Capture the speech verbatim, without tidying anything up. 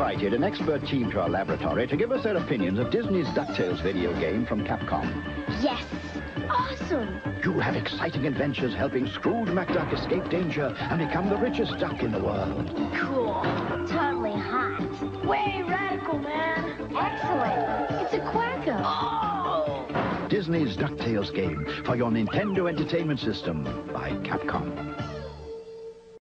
invited an expert team to our laboratory to give us their opinions of Disney's DuckTales video game from Capcom. Yes. Awesome. You have exciting adventures helping Scrooge McDuck escape danger and become the richest duck in the world. Cool. Totally hot. Way radical, man. Excellent. It's a quacker. Oh! Disney's DuckTales game for your Nintendo Entertainment System by Capcom.